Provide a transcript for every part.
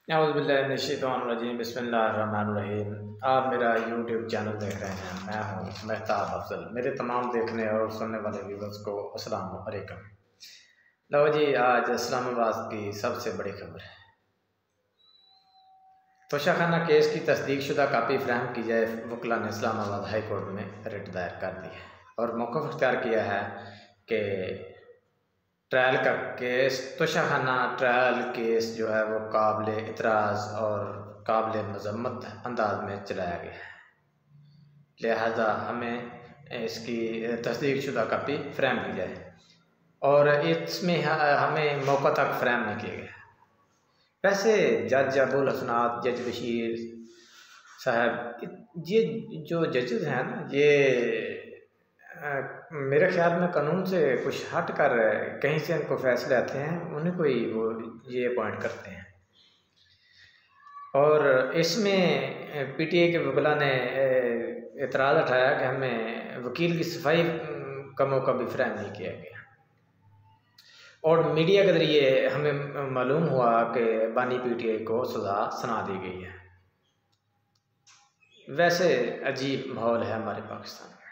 औज़ुबिल्लाहिमिनश्शैतानिर्रजीम बिस्मिल्लाहिर्रहमानिर्रहीम। आप मेरा यूट्यूब चैनल देख रहे हैं। मैं हूँ मेहताब अफजल। मेरे तमाम देखने और सुनने वाले व्यूअर्स को अस्सलाम वालेकुम। लो जी, आज इस्लामाबाद की सबसे बड़ी खबर है। तोशाखाना केस की तस्दीकशुदा कापी फ्राहम की जाए। वकला ने इस्लामाबाद हाई कोर्ट में रिट दायर कर दी है और मौक़िफ़ इख्तियार किया है कि ट्रायल का केस, तोशाखाना ट्रायल केस जो है वो काबिल इतराज़ और काबिल मज़म्मत अंदाज में चलाया गया है, लिहाजा हमें इसकी तस्दीकशुदा कापी फ्रेम की जाए और इसमें हमें मौका तक फ्रेम नहीं किया गया। वैसे जज अबुल हसनात, जज बशीर साहब, ये जो जजेस हैं ना, ये मेरे ख्याल में कानून से कुछ हट कर कहीं से इनको फैसले आते हैं, उन्हीं को ही वो ये अपॉइंट करते हैं। और इसमें पीटीए के वकला ने एतराज़ उठाया कि हमें वकील की सफाई का मौका भी फ्राहम नहीं किया गया। और मीडिया के ज़रिए हमें मालूम हुआ कि बानी पीटीआई को सज़ा सुना दी गई है। वैसे अजीब माहौल है हमारे पाकिस्तान में।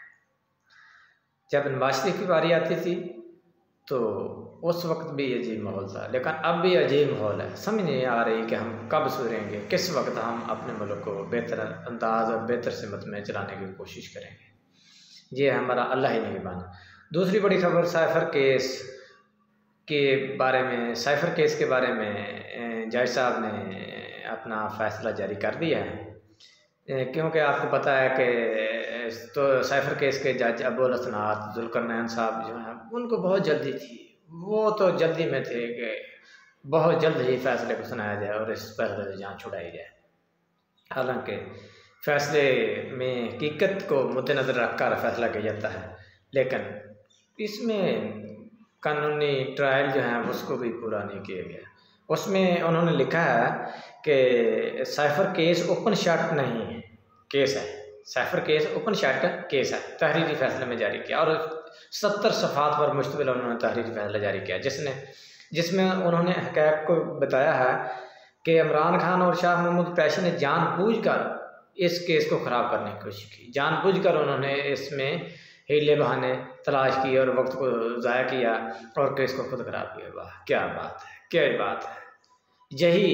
जब नवाज शरीफ की बारी आती थी तो उस वक्त भी अजीब माहौल था, लेकिन अब भी अजीब माहौल है। समझ नहीं आ रही कि हम कब सुधरेंगे, किस वक्त हम अपने मुल्क को बेहतर अंदाज और बेहतर सिमत में चलाने की कोशिश करेंगे। ये हमारा अल्लाह ही नहीं माना। दूसरी बड़ी खबर साइफर केस के बारे में। साइफर केस के बारे में जज साहब ने अपना फ़ैसला जारी कर दिया है, क्योंकि आपको पता है कि तो साइफर केस के जज अबुल हसनात जुल्करनैन साहब जो हैं, उनको बहुत जल्दी थी। वो तो जल्दी में थे कि बहुत जल्द ही फैसले को सुनाया जाए और इस फैसले से जान छुड़ाई जाए। हालांकि फ़ैसले में हकीकत को मद्देनज़र रख कर फैसला किया जाता है, लेकिन इसमें कानूनी ट्रायल जो है उसको भी पूरा नहीं किया गया। उसमें उन्होंने लिखा है कि साइफर केस ओपन शट नहीं है, केस है। Cipher case open shut case है, तहरीरी फैसले में जारी किया और 70 सफ़हात पर मुश्तमिल उन्होंने तहरीरी फैसला जारी किया, जिसमें उन्होंने हक़ाइक़ को बताया है कि इमरान खान और शाह महमूद कुरैशी ने जानबूझकर इस केस को ख़राब करने की कोशिश की। जानबूझकर उन्होंने इसमें हीले बहाने तलाश किए और वक्त को ज़ाया किया और केस को खुद ख़राब किया। वाह, क्या बात है, क्या बात है। यही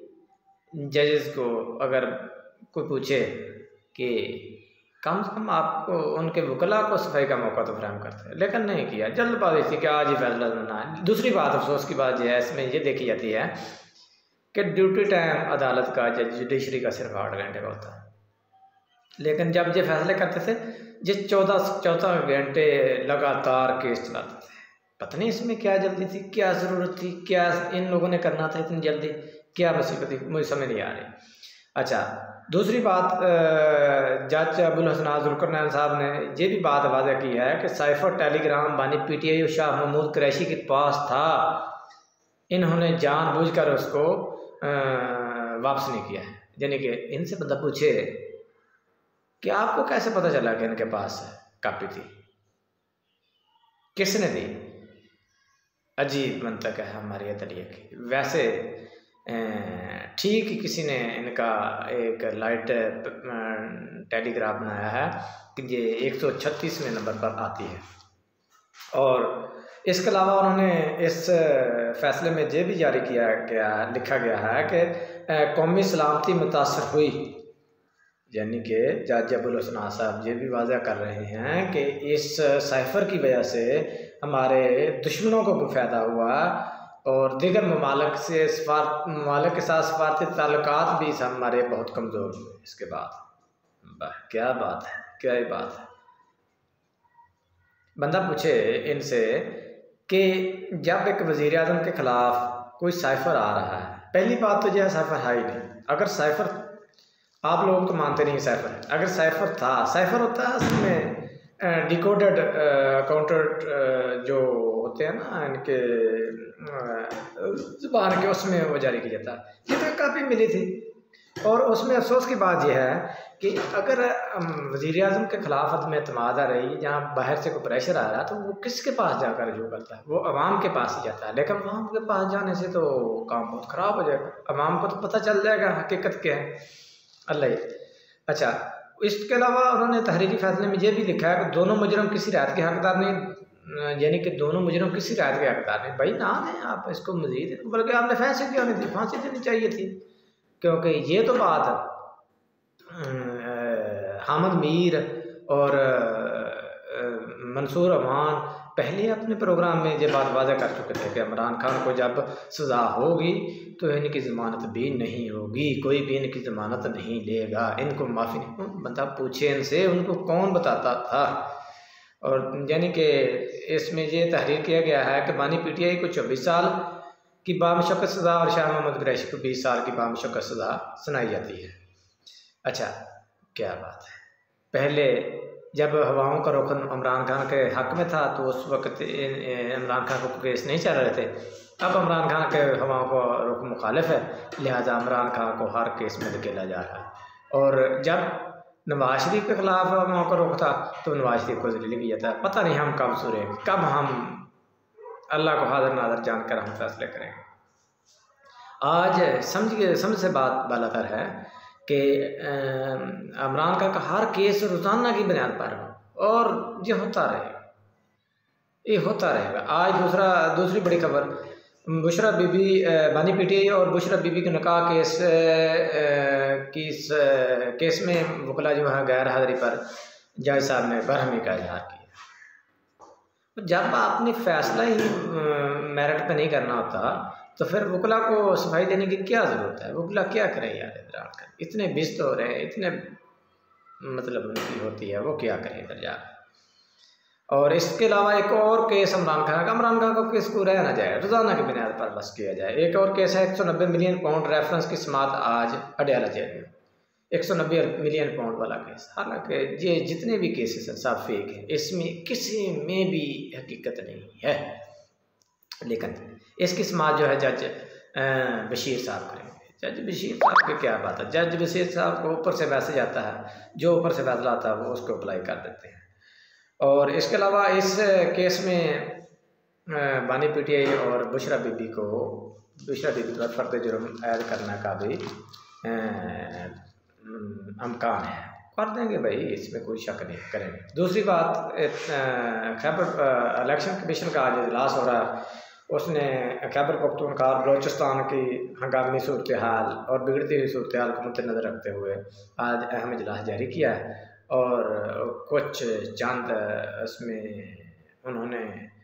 जजेस को अगर कोई पूछे कि कम से कम आपको उनके वकला को सफाई का मौका तो फ्राहम करते हैं, लेकिन नहीं किया। जल्दबाजी थी कि आज ही फैसला सुनना है। दूसरी बात, अफसोस की बात यह है, इसमें ये देखी जाती है कि ड्यूटी टाइम अदालत का, जुडिशरी का सिर्फ 8 घंटे का होता है, लेकिन जब ये फैसले करते थे ये 14 घंटे लगातार केस चलाते थे। पता नहीं इसमें क्या जल्दी थी, क्या ज़रूरत थी, क्या इन लोगों ने करना था इतनी जल्दी, क्या मुसीबत थी, मुझे समझ नहीं आ रही। अच्छा, दूसरी बात, जज अबुल हसनात जुल्करनैन साहब ने ये भी बात वाज़ह की है कि साइफर टेलीग्राम बानी पीटीआई और शाह महमूद कुरैशी के पास था। इन्होंने जानबूझकर उसको वापस नहीं किया है। यानी कि इनसे बंदा पूछे कि आपको कैसे पता चला कि इनके पास कापी थी, किसने दी? अजीब मंतक है हमारी अदलिया की। वैसे ठीक ही किसी ने इनका एक लाइट टेलीग्राफ बनाया है कि ये 136वें नंबर पर आती है। और इसके अलावा उन्होंने इस फैसले में ये भी जारी किया गया, लिखा गया है कि कौमी सलामती मुतासर हुई। यानी कि जज अबुल हसनात साहब ये भी वाज़ह कर रहे हैं कि इस साइफर की वजह से हमारे दुश्मनों को भी फ़ायदा हुआ और दीगर ममालिक के साथ सफारती ताल्लुकात भी हमारे बहुत कमज़ोर हुए। इसके बाद क्या बात है, क्या ही बात है। बंदा पूछे इनसे कि जब एक वज़ीर आज़म के ख़िलाफ़ कोई साइफर आ रहा है, पहली बात तो यह है साइफर है ही नहीं। अगर साइफर, आप लोग तो मानते नहीं साइफर, अगर साइफर था, साइफर होता है असल में डिकोडेड काउंटर जो होते हैं ना इनके ज़ुबान के, उसमें वो जारी किया जाता है। ये तो काफ़ी मिली थी और उसमें अफसोस की बात यह है कि अगर वज़ीर-ए-आज़म के ख़िलाफ़ अदम एतमाद आ रही है, जहाँ बाहर से कोई प्रेशर आ रहा है, तो वो किसके पास जाकर रजू करता है? वो अवाम के पास ही जाता है। लेकिन अवाम के पास जाने से तो काम बहुत ख़राब हो जाएगा। अवाम को तो पता चल जाएगा हकीकत क्या है। अल्लाह। अच्छा, इसके अलावा उन्होंने तहरीरी फ़ैसले में ये भी लिखा है कि दोनों मुजरिम किसी राहत के हकदार नहीं, यानी कि दोनों मुजरिम किसी राहत के हकदार नहीं। भाई ना दें आप इसको मज़ीद, बल्कि आपने फांसी क्यों नहीं दी? फांसी देनी चाहिए थी, क्योंकि ये तो बात हामिद मीर और मंसूर अमान पहले अपने प्रोग्राम में ये बात वाज़ा कर चुके थे कि इमरान खान को जब सज़ा होगी तो इनकी ज़मानत भी नहीं होगी, कोई भी इनकी ज़मानत नहीं लेगा, इनको माफ़ी नहीं। बंदा पूछे इनसे, उनको कौन बताता था? और यानी कि इसमें ये तहरीर किया गया है कि बानी PTI को 24 साल की बामशक्कत सज़ा और शाह मोहम्मद कुरैशी को 20 साल की बामशक्कत सज़ा सुनाई जाती है। अच्छा, क्या बात है। पहले जब हवाओं का रुख इमरान खान के हक़ में था तो उस वक्त इमरान खान को केस नहीं चल रहे थे। अब इमरान खान के हवाओं का रुख मुखालिफ है, लिहाजा इमरान खान को हर केस में धकेला जा रहा है। और जब नवाज शरीफ के ख़िलाफ़ हवाओं का रुख था तो नवाज शरीफ को जलील किया था। पता नहीं हम कब सुरे, कब हम अल्लाह को हाज़िर नाज़िर जानकर हम फैसले करेंगे। आज समझ से बात बालातर है कि इमरान खान का हर केस रोज़ाना की बुनियाद पर हो और ये होता रहेगा। आज दूसरी बड़ी खबर, बुशरा बीबी बानी PTI और बुशरा बीबी के निकाह केस में वकला जो है गैर हाज़िरी पर जज साहब ने बरहमी का इजहार किया। जब आपने फैसला ही मेरिट पे नहीं करना होता तो फिर वकला को सफाई देने की क्या ज़रूरत है? वकला क्या करें यार, इधर आकर इतने बिस्त हो रहे हैं, इतने मतलब उनकी होती है, वो क्या करें इधर जाकर। और इसके अलावा एक और केस इमरान खान का केस को रह ना जाए, रोज़ाना की बुनियाद पर बस किया जाए। एक और केस है 190 मिलियन पाउंड रेफरेंस की समात आज अडयाला जेल में, 190 मिलियन पाउंड वाला केस। हालांकि ये जितने भी केसेस हैं सब फेक हैं, इसमें किसी में भी हकीकत नहीं है। लेकिन इसकी समात जो है जज बशीर साहब करेंगे। जज बशीर साहब की क्या बात है, जज बशीर साहब को ऊपर से मैसेज आता है, जो ऊपर से फैसला आता है वो उसको अप्लाई कर देते हैं। और इसके अलावा इस केस में बानी PTI और बुशरा बीबी पर फर्द जुर्म ऐड करने का भी अमकान है, कर देंगे भाई, इसमें कोई शक नहीं, करेंगे। दूसरी बात, खैबर इलेक्शन कमीशन का आज इजलास हो रहा है, उसने खैबर पख्तूनख्वा बलोचिस्तान की हंगामी सूरत हाल और बिगड़ती हुई सूरत हाल को मद्देनज़र रखते हुए आज अहम इजलास जारी किया है। और कुछ चंद उसमें उन्होंने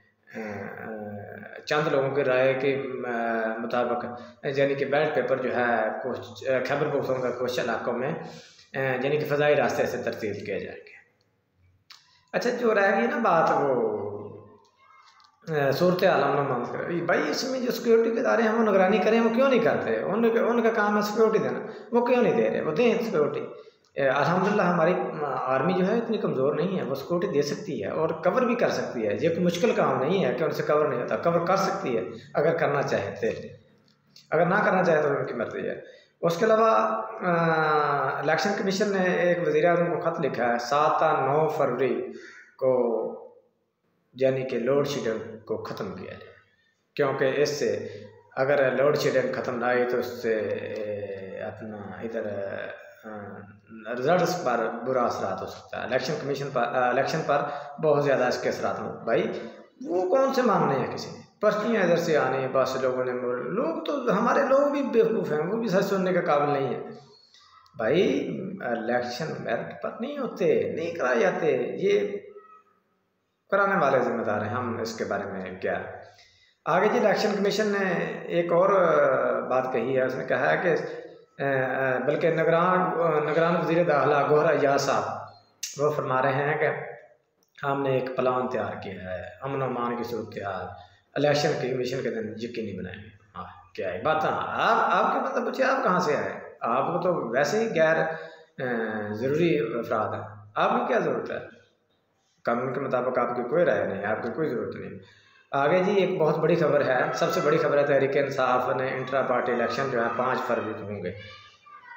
चंद लोगों की राय के मुताबिक यानी कि बैलेट पेपर जो है कुछ खैबर पख्तूनख्वा के कुछ इलाकों में यानी कि फ़ज़ाई रास्ते से तरतीब किए जाएंगे। अच्छा, जो रह गई ना बात वो सूरत आलम न भाई, इसमें जो सिक्योरिटी के इदारे हैं वो निगरानी करें, वो क्यों नहीं करते? उनका काम है सिक्योरिटी देना, वो क्यों नहीं दे रहे? वो दें सिक्योरिटी। अल्हम्दुलिल्लाह हमारी आर्मी जो है इतनी कमज़ोर नहीं है, वो सिक्योरिटी दे सकती है और कवर भी कर सकती है। ये कोई मुश्किल काम नहीं है कि उनसे कवर नहीं होता, कवर कर सकती है अगर करना चाहे तो। अगर ना करना चाहे तो उनकी मर्जी है। उसके अलावा इलेक्शन कमीशन ने एक वज़ीर-ए-आज़म को ख़त लिखा है 7 और 9 फरवरी को, यानी कि लोड शेडिंग को ख़त्म किया जाए, क्योंकि इससे अगर लोड शेडिंग ख़त्म ना आई तो उससे अपना इधर रिजल्ट्स पर बुरा असरात हो सकता है। इलेक्शन पर बहुत ज़्यादा इसके असरात हो। भाई वो कौन से मानने हैं, किसी ने पर्चियाँ इधर से आने हैं, बस लोग तो हमारे लोग भी बेवकूफ़ हैं, वो भी सच सुनने के काबिल नहीं है। भाई इलेक्शन मेरिट पर नहीं होते, नहीं कराए जाते, ये कराने वाले जिम्मेदार हैं, हम इसके बारे में क्या। आगे जी इलेक्शन कमीशन ने एक और बात कही है, उसने कहा है कि बल्कि निगरान वज़ीर दाखिला गोहरा एजाज साहब वो फरमा रहे हैं कि हमने एक प्लान तैयार किया है, अमन अमान की सूरत हाल इलेक्शन कमीशन के दिन यकीनी बनाएंगे। हाँ, क्या है बात? आपके मतलब पूछे आप कहाँ से आए? आपको तो वैसे ही गैर ज़रूरी अफराद हैं, आपकी क्या ज़रूरत है? कानून के मुताबिक आपकी कोई राय नहीं, आपकी कोई ज़रूरत नहीं। आगे जी एक बहुत बड़ी खबर है, सबसे बड़ी खबर है तहरीक इंसाफ ने इंट्रा पार्टी इलेक्शन जो है 5 फरवरी को होंगे।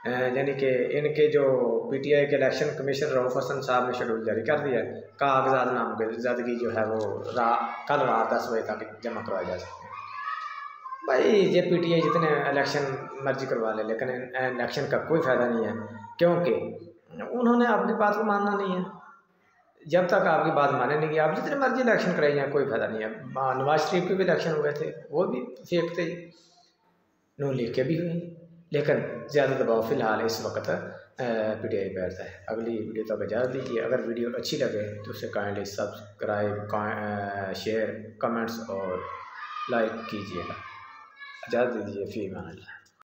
यानी कि इनके जो पीटीआई के इलेक्शन कमीशन रऊफ हसन साहब ने शेड्यूल जारी कर दिया है, कागजात नामजदगी जो है वो कल रात 10 बजे तक जमा करवाए जा सकते हैं। भाई ये पीटीआई जितने इलेक्शन मर्जी करवा ले, लेकिन इलेक्शन का कोई फ़ायदा नहीं है, क्योंकि उन्होंने अपनी बात को मानना नहीं है। जब तक आपकी बात माने नहीं, आप जितने मर्जी इलेक्शन कराई जाए कोई फ़ायदा नहीं है। नवाज शरीफ के भी इलेक्शन हुए थे, वो भी फेक थे, नून लीग के भी हुए, लेकिन ज़्यादा दबाव फ़िलहाल इस वक्त पीटीआई पे आता है। अगली वीडियो तक इजाज़त दीजिए। अगर वीडियो अच्छी लगे तो उसे काइंडली सब्सक्राइब, शेयर, कमेंट्स और लाइक कीजिएगा। इजाज़त दीजिए। फ़ी अमान अल्लाह।